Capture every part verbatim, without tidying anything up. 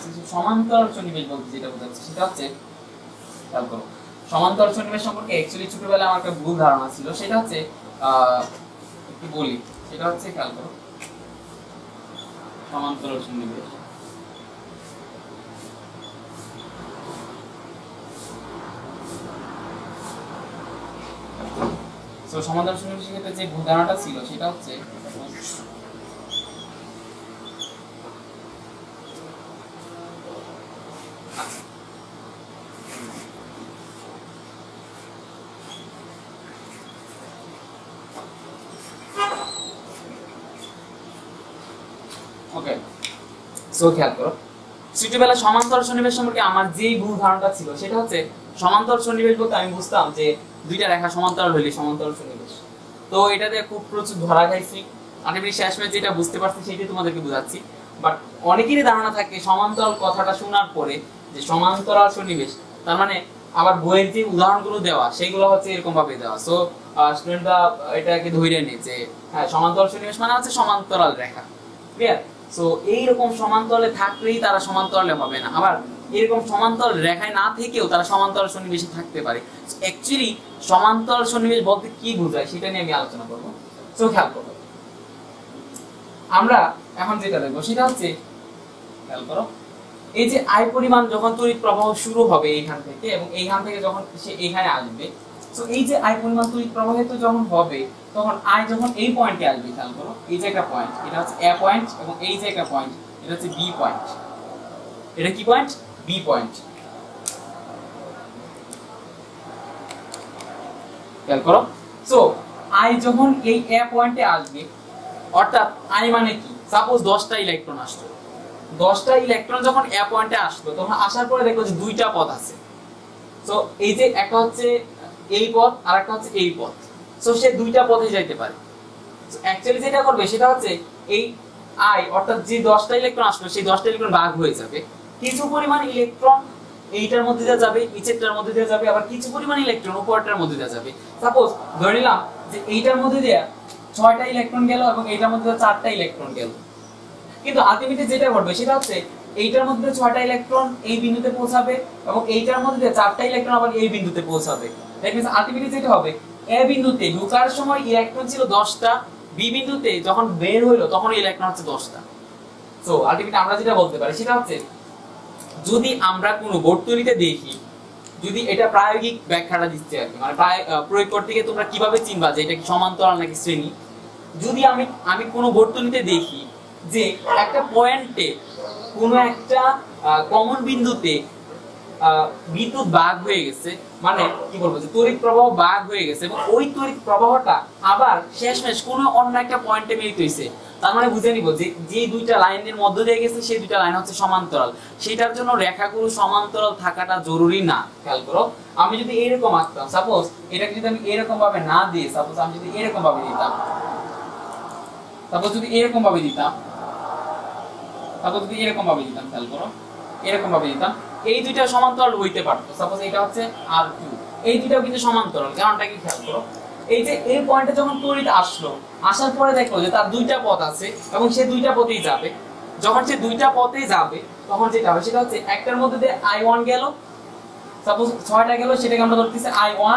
সমান্তরাল সন্নিবেশ বলতে যেটা বোঝাচ্ছে সেটা হচ্ছে, খেয়াল করো, সমান্তরাল সন্নিবেশ সম্পর্কে অ্যাকচুয়ালি ছোটবেলায় আমার একটা ভুল ধারণা ছিল। সেটা হচ্ছে কি বলি, সেটা হচ্ছে খেয়াল করো, সমান্তরাল সন্নিবেশ তো সমান্তরাল সন্নিবেশের ক্ষেত্রে যে ভুল ধারণাটা ছিল সেটা হচ্ছে, ওকে সো খেয়াল করো, ছোটবেলা সমান্তরাল সন্নিবেশ সম্পর্কে আমার যেই ভুল ধারণাটা ছিল সেটা হচ্ছে, সমান্তরাল সন্নিবেশ বলতে আমি বুঝতাম যে দুইটা রেখা সমান্তরাল হইলে সমান্তরাল সন্নিবেশ। তো এটাতে খুব প্রচুর ধরা খাইছি, আলটিমেটলি শেষমেশ যেটা বুঝতে পারছি সেটাই তোমাদেরকে বোঝাচ্ছি। বাট অনেকেরই ধারণা থাকে সমান্তরাল কথাটা শোনার পরে যে সমান্তরাল সন্নিবেশ তার মানে আবার বইয়ের যে উদাহরণগুলো দেওয়া সেগুলো হচ্ছে এরকম ভাবে দেওয়া। সো স্টুডেন্টরা এটাকে ধরে নেয় যে হ্যাঁ সমান্তরাল সন্নিবেশ মানে হচ্ছে সমান্তরাল রেখা, ক্লিয়ার? সো এইরকম সমান্তরালে থাকলেই তারা সমান্তরালে হবে না, আবার এরকম সমান্তরাল রেখায় না থেকেও তারা সমান্তরাল সন্নিবেশে থাকতে পারে। অ্যাকচুয়ালি সমান্তরাল সন্নিবেশ বলতে কি বোঝায় সেটা নিয়ে আমি আলোচনা করব। সো খেয়াল করো, আমরা এখন যেটা দেখবো সেটা হচ্ছে, খেয়াল করো, এই যে আই পরিমাণ যখন তড়িৎ প্রবাহ শুরু হবে এইখান থেকে এবং এইখান থেকে যখন সে এখানে আসবে, সো এই যে আই পরিমাণ তড়িৎ প্রবাহিত যখন হবে তখন আই যখন এই পয়েন্টে আসবে, খেয়াল করো, এই যে একটা পয়েন্ট, এটা হচ্ছে এ পয়েন্ট, এবং এই যে একটা পয়েন্ট, এটা হচ্ছে বি পয়েন্ট। এটা কি পয়েন্ট? B point. খেয়াল করো, সো আই যখন এই এ পয়েন্টে আসবে, অর্থাৎ আই মানে কি, সাপোজ দশটা ইলেকট্রন আসলো, দশটা ইলেকট্রন যখন এ পয়েন্টে আসলো তখন আসার পরে দেখো যে দুইটা পথ আছে। সো এই যে একটা হচ্ছে এই পথ আর একটা হচ্ছে এই পথ, সো সে দুইটা পথে যাইতে পারে। অ্যাকচুয়ালি যেটা করবে সেটা হচ্ছে এই আই অর্থাৎ যে দশটা ইলেকট্রন আসলো সেই দশটা ইলেকট্রন ভাগ হয়ে যাবে, কিছু পরিমাণ ইলেকট্রন এইটার মধ্যে দিয়ে যাবে, নিচেরটার মধ্যে দিয়ে যাবে, আবার কিছু পরিমাণ ইলেকট্রন উপরটার মধ্যে দিয়ে যাবে। সাপোজ ধরে নিলাম যে এইটার মধ্যে দিয়ে ছয়টা ইলেকট্রন গেল এবং এইটার মধ্যে দিয়ে চারটা ইলেকট্রন গেল, কিন্তু আলটিমেটলি যেটা ঘটবে সেটা হচ্ছে এইটার মধ্যে দিয়ে ছয়টা ইলেকট্রন এই বিন্দুতে পৌঁছাবে এবং এইটার মধ্যে দিয়ে চারটা ইলেকট্রন আবার এই বিন্দুতে পৌঁছাবে। দ্যাট মিন্স আলটিমেটলি যেটা হবে, এ বিন্দুতে ঢোকার সময় ইলেকট্রন ছিল দশটা, বি বিন্দুতে যখন বের হইলো তখন ইলেকট্রন হচ্ছে দশটা। সো আলটিমেটলি আমরা যেটা বলতে পারি সেটা হচ্ছে, যদি আমরা কোনো বর্তনীতে দেখি, যদি এটা প্রায়োগিক ব্যাখ্যাটা দিচ্ছে আর কি, মানে প্রয়োগ করতে গিয়ে তোমরা কিভাবে চিনবা যে এটা কি সমান্তরাল নাকি শ্রেণী, যদি আমি আমি কোনো বর্তনীতে দেখি যে একটা পয়েন্টে কোনো একটা কমন বিন্দুতে বিদ্যুৎ ভাগ হয়ে গেছে, মানে কি বলবো যে তড়িৎ প্রবাহ ভাগ হয়ে গেছে এবং ওই তড়িৎ প্রবাহটা আবার শেষমেশ কোনো অন্য একটা পয়েন্টে মিলিত হইছে, তার মানে বুঝে নিব যে যে দুইটা লাইনের মধ্য দিয়ে গেছে সেই দুইটা লাইন হচ্ছে সমান্তরাল। সেটার জন্য রেখাগুলো সমান্তরাল থাকাটা জরুরি না। খেয়াল করো, আমি যদি এরকম আঁকতাম, সাপোজ এটাকে যদি আমি এরকম ভাবে না দিই, সাপোজ আমি যদি এরকম ভাবে দিতাম, সাপোজ যদি এরকম ভাবে দিতাম, সাপোজ যদি এরকম ভাবে দিতাম, খেয়াল করো, এরকম ভাবে দিতাম, এই দুইটা সমান্তরাল হইতে পারতো। সাপোজ এটা হচ্ছে আর টু, এই দুইটাও কিন্তু সমান্তরাল। কারণটা কি, খেয়াল করো, এই যে এই পয়েন্টে যখন তড়িৎ আসলো, আসার পরে দেখো যে তার দুইটা পথ আছে এবং সে দুইটা পথেই যাবে। যখন সে দুইটা পথেই যাবে তখন যেটা হবে সেটা হচ্ছে, একটার মধ্যে দিয়ে আই ওয়ান গেল, সাপোজ ছয়টা গেল, সেটাকে আমরা ধরতেছি আই ওয়ান,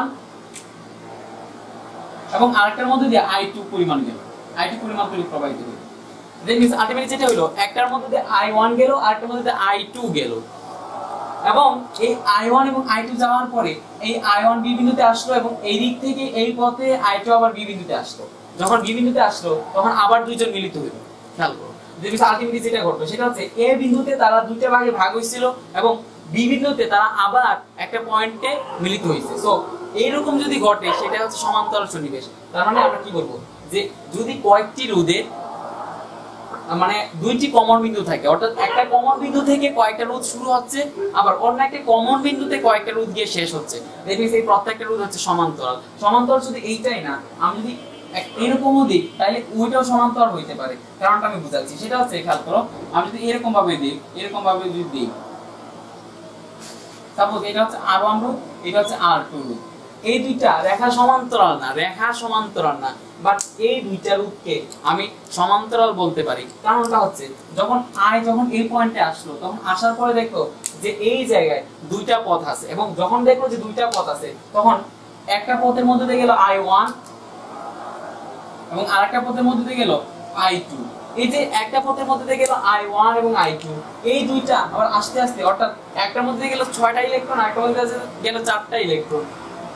এবং আরেকটার মধ্যে দিয়ে আই টু পরিমাণ গেল, আই টু পরিমাণ তড়িৎ প্রবাহিত হলো। দ্যাট মিন্স আলটিমেটলি যেটা হলো, একটার মধ্যে দিয়ে আই ওয়ান গেল, আরেকটার মধ্যে দিয়ে আই টু গেল, এবং এই আই ওয়ান এবং আই টু যাওয়ার পরে এই আই ওয়ান বি বিন্দুতে আসলো এবং এই দিক থেকে এই পথে আই টু আবার বি বিন্দুতে আসলো। যখন বি বিন্দুতে আসলো তখন আবার দুইজন মিলিত হলো। খেয়াল করো, আলটিমেটলি যেটা ঘটলো সেটা হচ্ছে, এ বিন্দুতে তারা দুইটা ভাগে ভাগ হয়েছিল এবং বি বিন্দুতে তারা আবার একটা পয়েন্টে মিলিত হয়েছে। সো এইরকম যদি ঘটে সেটা হচ্ছে সমান্তরাল সন্নিবেশ। তার মানে আমরা কি বলবো, যে যদি কয়েকটি রোধে মানে দুইটি কমন বিন্দু থাকে, অর্থাৎ একটা কমন বিন্দু থেকে কয়েকটা রোধ শুরু হচ্ছে, আবার অন্য একটা কমন বিন্দুতে কয়েকটা রোধ গিয়ে শেষ হচ্ছে, দেখবেন এই প্রত্যেকটা রোধ হচ্ছে সমান্তরাল। সমান্তরাল শুধু এইটাই না, আমি যদি এরকমও দিই তাহলে ওইটাও সমান্তরাল হইতে পারে। কারণটা আমি বুঝাচ্ছি, সেটা হচ্ছে, খেয়াল করো, আমি যদি এরকম ভাবে দিই, এরকম ভাবে যদি দিই, সাপোজ এটা হচ্ছে আর ওয়ান রোধ, এটা হচ্ছে আর টু রোধ, এই দুইটা রেখা সমান্তরাল না, রেখা সমান্তরাল না, বাট এই দুইটা রুটকে আমি সমান্তরাল বলতে পারি। কারণটা হচ্ছে যখন আই যখন এই পয়েন্টে আসলো, তখন আসার পরে দেখো যে এই জায়গায় দুইটা পথ আছে, এবং যখন দেখো যে দুইটা পথ আছে, তখন একটা পথের মধ্যে দিয়ে গেল আই ওয়ান এবং আরেকটা পথের মধ্যে দিয়ে গেল আই টু। এই যে একটা পথের মধ্যে দিয়ে গেল আই ওয়ান এবং আই টু, এই দুইটা আবার আস্তে আস্তে, অর্থাৎ একটার মধ্যে দিয়ে গেল ছয়টা ইলেকট্রন, আরেকটার মধ্যে গেল চারটা ইলেকট্রন।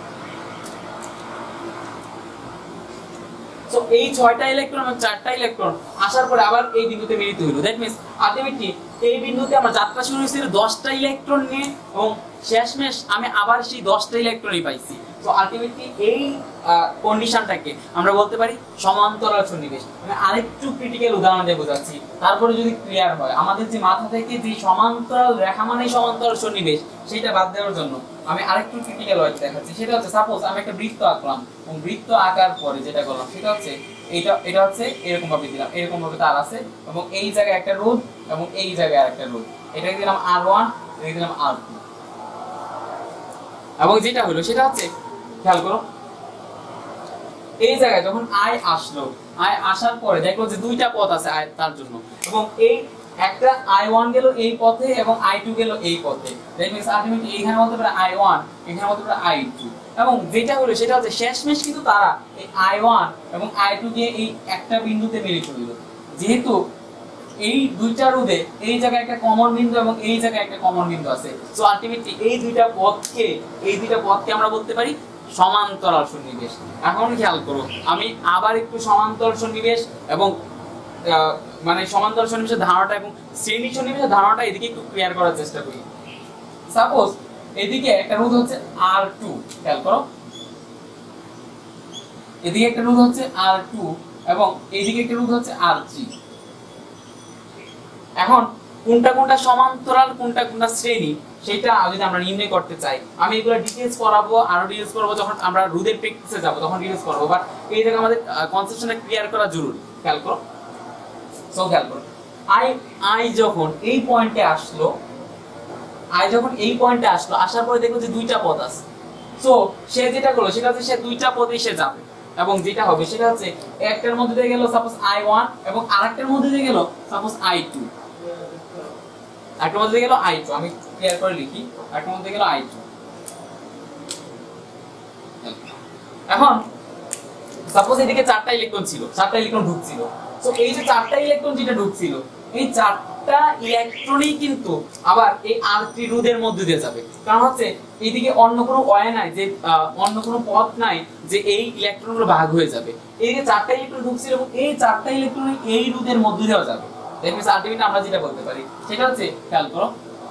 সো এই ছয়টা ইলেকট্রন এবং চারটা ইলেকট্রন আসার পরে আবার এই বিন্দুতে মিলিত হলো। দ্যাট মিন্স আলটিমেটলি এই বিন্দুতে আমরা যাত্রা শুরু হয়েছিল দশটা ইলেকট্রন নিয়ে, এবং শেষমেশ আমি আবার সেই দশটা ইলেকট্রনই পাইছি। তো আলটিমেটলি এই কন্ডিশনটাকে আমরা বলতে পারি সমান্তরাল সন্নিবেশ। আমি আরেকটু ক্রিটিক্যাল উদাহরণ দিয়ে বোঝাচ্ছি, তারপরে যদি ক্লিয়ার হয়। আমাদের যে মাথা থেকে যে সমান্তরাল রেখা মানে সমান্তরাল সন্নিবেশ, সেটা বাদ দেওয়ার জন্য আমি আরেকটু ক্রিটিক্যাল ওয়ার্ড দেখাচ্ছি। সেটা হচ্ছে সাপোজ আমি একটা বৃত্ত আঁকলাম, এবং বৃত্ত আঁকার পরে যেটা করলাম সেটা হচ্ছে এটা এটা হচ্ছে এরকম ভাবে দিলাম, এরকম ভাবে তার আছে, এবং এই জায়গায় একটা রোধ এবং এই জায়গায় আরেকটা রোধ, এটাকে দিলাম আর ওয়ান, এটাকে দিলাম আর টু। এবং যেটা হলো সেটা হচ্ছে, খেয়াল করো, এই জায়গায় যখন আই আসলো, আই আসার পরে দেখলো যে দুইটা পথ আছে আই তার জন্য, এবং এই একটা আই ওয়ান গেল এই পথে এবং আই টু গেল এই পথে। দ্যাট মিন্স আলটিমেটলি এখানে বলতে পারে আই ওয়ান, এখানে বলতে পারে আই টু। এবং যেটা হলো সেটা হচ্ছে শেষমেশ কিন্তু তারা এই আই ওয়ান এবং আই টু দিয়ে এই একটা বিন্দুতে মিলিত হইল। যেহেতু এই দুইটা রোধে এই জায়গায় একটা কমন বিন্দু এবং এই জায়গায় একটা কমন বিন্দু আছে, সো আলটিমেটলি এই দুইটা পথকে এই দুইটা পথকে আমরা বলতে পারি সমান্তরাল সন্নিবেশ। এখন খেয়াল করো, আমি আবার একটু সমান্তরাল সন্নিবেশ এবং মানে সমান্তরাল সন্নিবেশের ধারণাটা এবং শ্রেণী সন্নিবেশের ধারণাটা এদিকে একটু ক্লিয়ার করার চেষ্টা করি। সাপোজ এদিকে একটা রোধ হচ্ছে আর টু, খেয়াল করো, এদিকে একটা রোধ হচ্ছে আর টু এবং এইদিকে একটা রোধ হচ্ছে আর থ্রি। এখন কোনটা কোনটা সমান্তরাল, কোনটা কোনটা শ্রেণী, সেটা যদি আমরা নির্ণয় করতে চাই, আমি এগুলো ডিটেইলস পড়াবো, আরো ডিটেইলস পড়াবো যখন আমরা রোধের প্র্যাকটিসে যাব, তখন ডিটেইলস পড়াবো। বাট এই জায়গায় আমাদের কনসেপশনটা ক্লিয়ার করা জরুরি। খেয়াল করো, সো খেয়াল করো, আই আই যখন এই পয়েন্টে আসলো, আই যখন এই পয়েন্টে আসলো, আসার পরে দেখলো যে দুইটা পথ আছে। সো সে যেটা করলো সেটা হচ্ছে সে দুইটা পথেই সে যাবে, এবং যেটা হবে সেটা হচ্ছে একটার মধ্যে দিয়ে গেল সাপোজ আই ওয়ান এবং আরেকটার মধ্যে দিয়ে গেল সাপোজ আই টু, আরেকটার মধ্যে দিয়ে গেল আই টু। আমি ক্লিয়ার করে লিখি, আরেকটার মধ্যে গেল আই টু। এখন সাপোজ এদিকে চারটা ইলেকট্রন ছিল, চারটা ইলেকট্রন ঢুকছিল। সো এই যে চারটা ইলেকট্রন যেটা ঢুকছিল, এই চারটা ইলেকট্রনই কিন্তু আবার এই আর থ্রি রোধের মধ্যে দিয়ে যাবে। কারণ হচ্ছে এইদিকে অন্য কোনো ওয়ে নাই, যে অন্য কোনো পথ নাই যে এই ইলেকট্রনগুলো ভাগ হয়ে যাবে। এই যে চারটা ইলেকট্রন ঢুকছিল এবং এই চারটা ইলেকট্রন এই রোধের মধ্যে দিয়ে যাবে। দ্যাট মিন্স আলটিমেটলি আমরা যেটা বলতে পারি সেটা হচ্ছে, খেয়াল করো,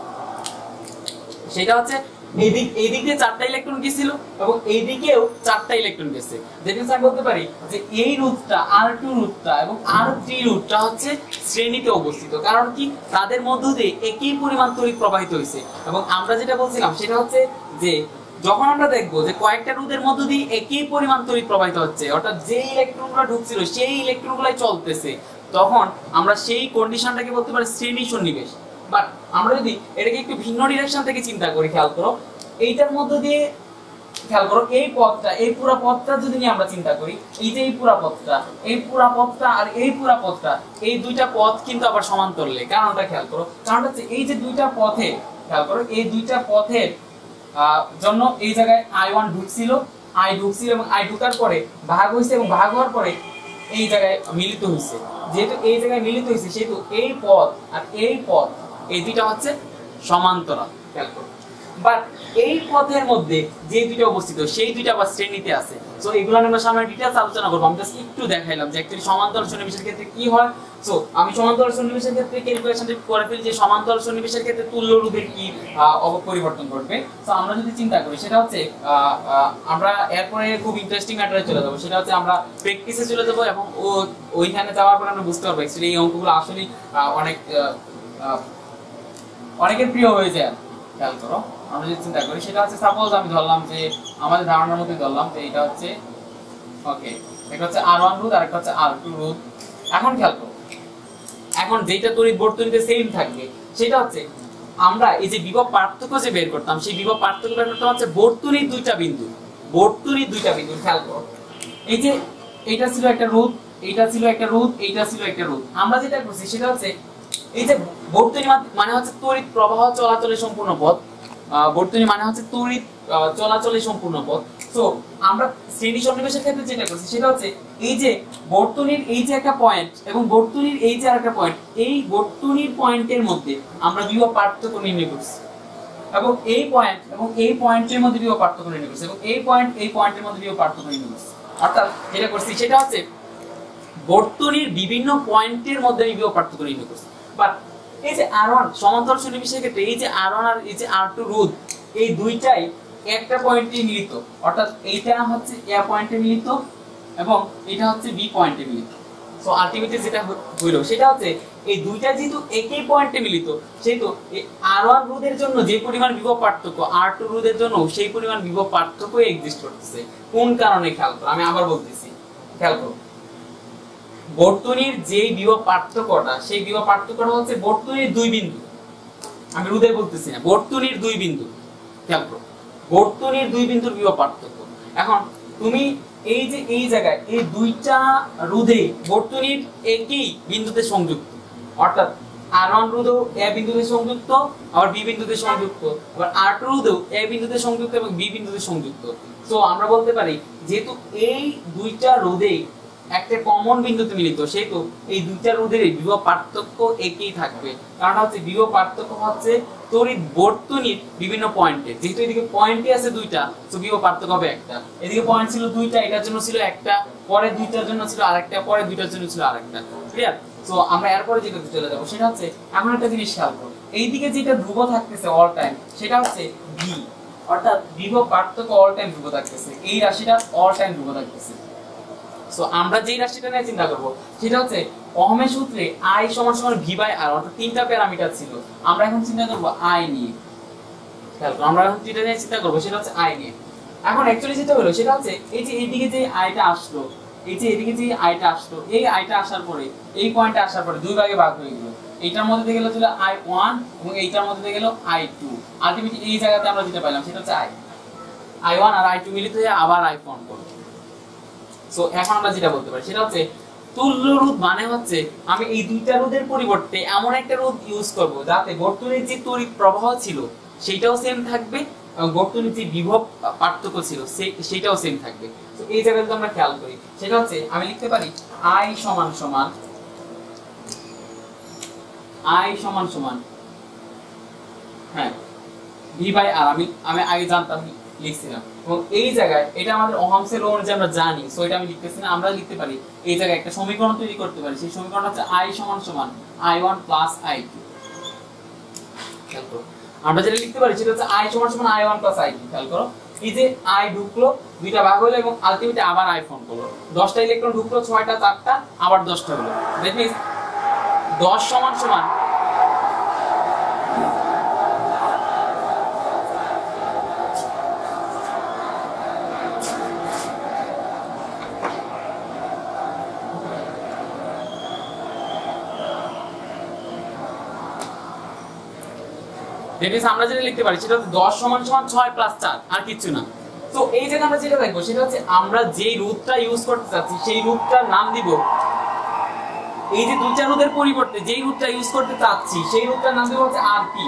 সেটা হচ্ছে এইদিক এইদিক দিয়ে চারটা ইলেকট্রন গেছিল এবং এইদিকেও চারটা ইলেকট্রন গেছে। দ্যাট মিন্স আমি বলতে পারি যে এই রুটটা আর টু রুটটা এবং আর থ্রি রুটটা হচ্ছে শ্রেণীতে অবস্থিত। কারণ কি, তাদের মধ্য দিয়ে একই পরিমাণ তড়িৎ প্রবাহিত হয়েছে। এবং আমরা যেটা বলছিলাম সেটা হচ্ছে যে যখন আমরা দেখবো যে কয়েকটা রোধের মধ্য দিয়ে একই পরিমাণ তড়িৎ প্রবাহিত হচ্ছে, অর্থাৎ যে ইলেকট্রনগুলো ঢুকছিল সেই ইলেকট্রনগুলাই চলতেছে, তখন আমরা সেই কন্ডিশনটাকে বলতে পারি শ্রেণী সন্নিবেশ। বাট আমরা যদি এটাকে একটু ভিন্ন ডিরেকশন থেকে চিন্তা করি, খেয়াল করো, এইটার মধ্য দিয়ে, খেয়াল করো, এই পথটা, এই পুরো পথটা যদি নিয়ে আমরা চিন্তা করি, এই যে এই পুরো পথটা, এই পুরো পথটা আর এই পুরো পথটা, এই দুইটা পথ কিন্তু আবার সমান্তরালে। কারণটা খেয়াল করো, কারণটা হচ্ছে এই যে দুইটা পথে, খেয়াল করো, এই দুইটা পথের জন্য এই জায়গায় আই ওয়ান ঢুকছিল, আই ঢুকছিল এবং আই ঢুকার পরে ভাগ হয়েছে, এবং ভাগ হওয়ার পরে এই জায়গায় মিলিত হয়েছে। যেহেতু এই জায়গায় মিলিত হয়েছে, সেহেতু এই পথ আর এই পথ, এই দুইটা হচ্ছে সমান্তরাল। খেয়াল করো, বাট এই পথের মধ্যে যে দুইটা অবস্থিত সেই দুইটা আবার শ্রেণীতে আছে। সো এগুলো আমরা সামনে ডিটেইলস আলোচনা করব। আমি জাস্ট একটু দেখাইলাম যে অ্যাকচুয়ালি সমান্তরাল সন্নিবেশের ক্ষেত্রে কি হয়। সো আমি সমান্তরাল সন্নিবেশের ক্ষেত্রে ক্যালকুলেশনটা করে ফেলি যে সমান্তরাল সন্নিবেশের ক্ষেত্রে তুল্য রোধের কি পরিবর্তন ঘটবে। সো আমরা যদি চিন্তা করি সেটা হচ্ছে আমরা এরপরে খুব ইন্টারেস্টিং ম্যাটারে চলে যাব, সেটা হচ্ছে আমরা প্র্যাকটিসে চলে যাব, এবং ওইখানে যাওয়ার পর আমরা বুঝতে পারবো অ্যাকচুয়ালি এই অঙ্কগুলো আসলে অনেক অনেকের প্রিয় হয়ে যায়। খেয়াল করো, আমরা যদি চিন্তা করি সেটা হচ্ছে সাপোজ আমি ধরলাম যে আমাদের ধারণার মধ্যে ধরলাম যে এটা হচ্ছে ওকে, এটা হচ্ছে আর ওয়ান রোধ আর একটা হচ্ছে আর টু রোধ। এখন খেয়াল করো, এখন যেটা তড়িৎ বর্তনীতে সেম থাকবে সেটা হচ্ছে আমরা এই যে বিভব পার্থক্য যে বের করতাম, সেই বিভব পার্থক্য বের করতাম হচ্ছে বর্তনীর দুইটা বিন্দু, বর্তুনির দুইটা বিন্দু খেয়াল করো, এই যে এটা ছিল একটা রুট, এটা ছিল একটা রুট, এইটা ছিল একটা রুট। আমরা যেটা করছি সেটা হচ্ছে এই যে বর্তুনি মানে হচ্ছে তড়িৎ প্রবাহ চলাচলের সম্পূর্ণ পথ, বর্তুনি মানে হচ্ছে তড়িৎ চলাচলের সম্পূর্ণ পথ। তো আমরা শ্রেণী সন্নিবেশের ক্ষেত্রে যেটা করছি সেটা হচ্ছে এই যে বর্তুনির এই যে একটা পয়েন্ট এবং বর্তুনির এই যে আরেকটা পয়েন্ট, এই বর্তুনির পয়েন্টের মধ্যে আমরা বিভব পার্থক্য নির্ণয় করছি এবং এই পয়েন্ট এবং এই পয়েন্টের মধ্যে বিভব পার্থক্য নির্ণয় করছি এবং এই পয়েন্ট এই পয়েন্টের মধ্যে বিভব পার্থক্য নির্ণয় করছি। অর্থাৎ যেটা করছি সেটা হচ্ছে বর্তুনির বিভিন্ন পয়েন্টের মধ্যে বিভব পার্থক্য নির্ণয় করছি। বাট এই যে আর ওয়ান সমান্তরাল সন্নিবেশের ক্ষেত্রে এই যে আর ওয়ান আর এই যে আর টু রোধ, এই দুইটাই একটা পয়েন্টে মিলিত, অর্থাৎ এইটা হচ্ছে এ পয়েন্টে মিলিত এবং এটা হচ্ছে বি পয়েন্টে মিলিত। সো আলটিমেটলি যেটা হইলো সেটা হচ্ছে এই দুইটা যেহেতু একই পয়েন্টে মিলিত, সেহেতু এই আর ওয়ান রোধের জন্য যে পরিমাণ বিভব পার্থক্য আর টু রোধের জন্য সেই পরিমাণ বিভব পার্থক্য এক্সিস্ট করতেছে। কোন কারণে খেয়াল করো, আমি আবার বলতেছি খেয়াল করো, বর্তুনির যে বিভব পার্থক্যটা সেই বিভব পার্থক্যটা হচ্ছে বর্তুনির দুই বিন্দু, আমি রোধে বলতেছি না, বর্তুনির দুই বিন্দু। খেয়াল করো, বর্তুনির দুই বিন্দুর বিভব পার্থক্য। এখন তুমি এই যে এই জায়গায় এই দুইটা রোধে বর্তুনির একই বিন্দুতে সংযুক্ত, অর্থাৎ আর ওয়ান রোধও এ বিন্দুতে সংযুক্ত আবার বি বিন্দুতে সংযুক্ত, আবার আর টু রোধও এ বিন্দুতে সংযুক্ত এবং বি বিন্দুতে সংযুক্ত। সো আমরা বলতে পারি যেহেতু এই দুইটা রোধে একটা কমন বিন্দুতে মিলিত, সেহেতু এই দুইটা রোধের বিভব পার্থক্য একই থাকবে। কারণ হচ্ছে বিভব পার্থক্য হচ্ছে তড়িৎ বর্তুনির বিভিন্ন পয়েন্টে, যেহেতু এদিকে পয়েন্টই আছে দুইটা, তো বিভব পার্থক্য হবে একটা। এদিকে পয়েন্ট ছিল দুইটা, এটার জন্য ছিল একটা, পরে দুইটার জন্য ছিল আরেকটা, পরে দুইটার জন্য ছিল আরেকটা। ক্লিয়ার? সো আমরা এরপরে যেটাতে চলে যাব সেটা হচ্ছে এমন একটা জিনিস খেয়াল করো, এইদিকে যেটা ধ্রুব থাকতেছে অল টাইম সেটা হচ্ছে ভি, অর্থাৎ বিভব পার্থক্য অল টাইম ধ্রুব থাকতেছে, এই রাশিটা অল টাইম ধ্রুব থাকতেছে। সো আমরা যেই রাশিটা নিয়ে চিন্তা করব সেটা হচ্ছে ওহমের সূত্রে i সমান সমান v বাই r, অর্থাৎ তিনটা প্যারামিটার ছিল। আমরা এখন চিন্তা করব i নিয়ে। খেয়াল করো, আমরা এখন যেটা নিয়ে চিন্তা করব সেটা হচ্ছে i নিয়ে। এখন অ্যাকচুয়ালি যেটা হলো সেটা হচ্ছে এই যে এইদিকে যে আইটা আসলো, এই যে এদিকে যে আইটা আসলো, এই আইটা আসার পরে এই পয়েন্টে আসার পরে দুই ভাগে ভাগ হয়ে গেল। এইটার মধ্যে দিয়ে গেল ছিল আই ওয়ান এবং এইটার মধ্যে দিয়ে গেল আই টু। আলটিমেটলি এই জায়গাতে আমরা যেটা পেলাম সেটা হচ্ছে i আই ওয়ান আর আই টু মিলিত হয়ে আবার i ফর্ম করবে। সো এখন আমরা যেটা বলতে পারি সেটা হচ্ছে তুল্য রোধ মানে হচ্ছে আমি এই দুইটা রোধের পরিবর্তে এমন একটা রোধ ইউজ করব যাতে বর্তুনির যে তড়িৎ প্রবাহ ছিল সেটাও সেম থাকবে এবং বর্তুনির যে বিভব পার্থক্য ছিল সেটাও সেম থাকবে। তো এই জায়গায় যদি আমরা খেয়াল করি সেটা হচ্ছে আমি লিখতে পারি i সমান সমান i সমান সমান হ্যাঁ v বাই r। আমি আমি আগে জানতাম, লিখছিলাম, এবং এই জায়গায় এটা আমাদের ওহমসের ল অনুযায়ী আমরা জানি, সো এটা আমি লিখতেছি না, আমরা লিখতে পারি এই জায়গায় একটা সমীকরণ তৈরি করতে পারি। সেই সমীকরণটা হচ্ছে i সমান সমান I one plus I two. খেয়াল করো, আমরা যেটা লিখতে পারি সেটা হচ্ছে i সমান সমান I one plus I two. খেয়াল করো, এই যে i ঢুকলো, দুইটা ভাগ হলো এবং আলটিমেটলি আবার i ফর্ম করলো, দশটা ইলেকট্রন ঢুকলো, ছয়টা চারটা আবার দশটা হলো। দ্যাট মিন্স দশ সমান সমান আমরা যেটা লিখতে পারি সেটা হচ্ছে দশ সমান সমান ছয় প্লাস চার, আর কিছু না। তো এই জায়গায় আমরা যেটা দেখবো সেটা হচ্ছে আমরা যেই রুটটা ইউজ করতে চাচ্ছি সেই রুটটার নাম দিব, এই যে দুইটা রুটের পরিবর্তে যেই রুটটা ইউজ করতে চাচ্ছি সেই রুটটার নাম দিব হচ্ছে আরপি।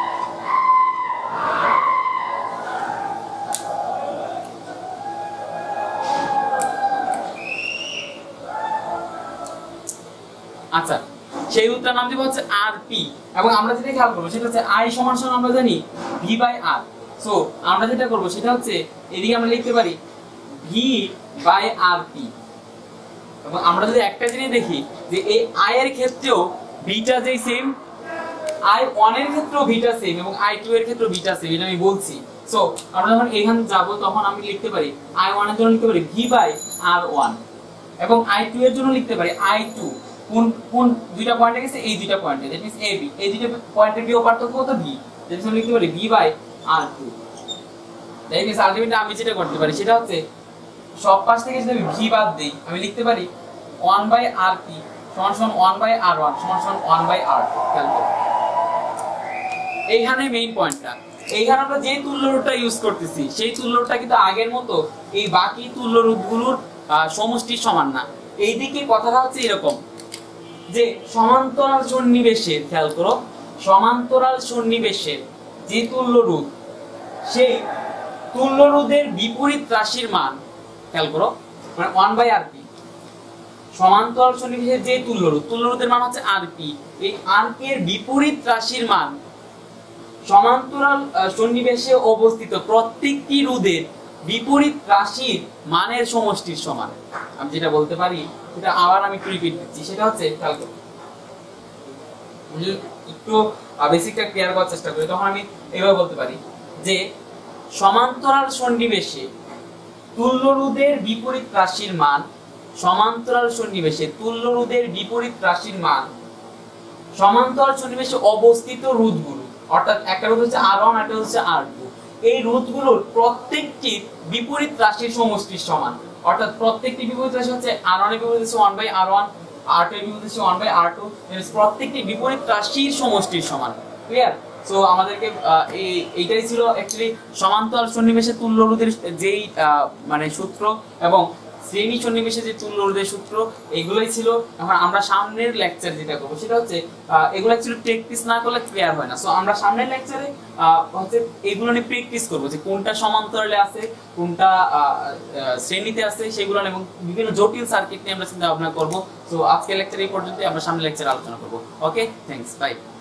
আচ্ছা, সেই রুটটার নাম দিব হচ্ছে আরপি এবং আমরা যেটা খেয়াল করব সেটা হচ্ছে i সমান সমান আমরা জানি v বাই r। সো আমরা যেটা করব সেটা হচ্ছে এদিকে আমরা লিখতে পারি v বাই rp এবং আমরা যদি একটা জিনিস দেখি যে এই i এর ক্ষেত্রেও বিটা যেই সেম, আই ওয়ান এর ক্ষেত্রেও বিটা সেম এবং আই টু এর ক্ষেত্রেও বিটা সেম, এটা আমি বলছি। সো আমরা যখন এখানে যাব তখন আমি লিখতে পারি আই ওয়ান এর জন্য লিখতে পারি v বাই আর ওয়ান এবং আই টু এর জন্য লিখতে পারি আই টু। কোন কোন দুইটা পয়েন্টে গেছে, এই দুইটা পয়েন্টে, দ্যাট মিন্স ab, এই দুইটা পয়েন্টের বিভব পার্থক্য কত v, দ্যাট মিন্স লিখতে পারি v by R two. That means ultimately আমি যেটা করতে পারি সেটা হচ্ছে সব পাশ থেকে যদি আমি v বাদ দেই আমি লিখতে পারি ওয়ান বাই rp সমান সমান ওয়ান বাই আর ওয়ান সমান সমান ওয়ান বাই r টু। খেয়াল করো, এইখানে মেইন পয়েন্টটা এইখানে আমরা যে তুল্য রোধটা ইউজ করতেছি সেই তুল্য রোধটা কিন্তু আগের মতো এই বাকি তুল্য রোধগুলোর সমষ্টির সমান না। এইদিকে কথাটা হচ্ছে এরকম যে সমান্তরাল সন্নিবেশের, খেয়াল করো, সমান্তরাল সন্নিবেশের যে তুল্য রোধ সেই তুল্য রোধের বিপরীত রাশির মান, খেয়াল করো, মানে ওয়ান বাই আর পি। সমান্তরাল সন্নিবেশের যে তুল্য রোধ, তুল্য রোধের মান হচ্ছে আর পি, এই আর পি এর বিপরীত রাশির মান সমান্তরাল সন্নিবেশে অবস্থিত প্রত্যেকটি রোধের বিপরীত রাশির মানের সমষ্টির সমান। আমি যেটা বলতে পারি সেটা আবার আমি একটু রিপিট দিচ্ছি, সেটা হচ্ছে, খেয়াল করো, একটু বেসিকটা ক্লিয়ার করার চেষ্টা করি, তখন আমি এভাবে বলতে পারি যে সমান্তরাল সন্নিবেশে তুল্য রোধের বিপরীত রাশির মান, সমান্তরাল সন্নিবেশে তুল্য রোধের বিপরীত রাশির মান সমান্তরাল সন্নিবেশে অবস্থিত রোধগুলো, অর্থাৎ একটা রোধ হচ্ছে আর ওয়ান, একটা হচ্ছে আর টু, এই রোধগুলোর প্রত্যেকটির বিপরীত রাশির সমষ্টির সমান। অর্থাৎ প্রত্যেকটি বিপরীত রাশি হচ্ছে আর ওয়ান এর বিপরীত হচ্ছে one by R one, R two এর বিপরীত হচ্ছে ওয়ান বাই আর টু, প্রত্যেকটি বিপরীত রাশির সমষ্টির সমান। ক্লিয়ার? সো আমাদেরকে এই এইটাই ছিল অ্যাকচুয়ালি সমান্তরাল সন্নিবেশে তুল্য রোধের যেই মানে সূত্র এবং শ্রেণী সন্নিবেশে যে তুল্য রোধের সূত্র, এগুলোই ছিল। এখন আমরা সামনের লেকচার যেটা করব সেটা হচ্ছে এগুলো অ্যাকচুয়ালি প্র্যাকটিস না করলে ক্লিয়ার হয় না। সো আমরা সামনের লেকচারে হচ্ছে এগুলো নিয়ে প্র্যাকটিস করব যে কোনটা সমান্তরালে আছে, কোনটা শ্রেণীতে আছে, সেগুলো এবং বিভিন্ন জটিল সার্কিট নিয়ে আমরা চিন্তা ভাবনা করব। সো আজকের লেকচার এই পর্যন্ত, আমরা সামনের লেকচারে আলোচনা করব। Okay, thanks, by.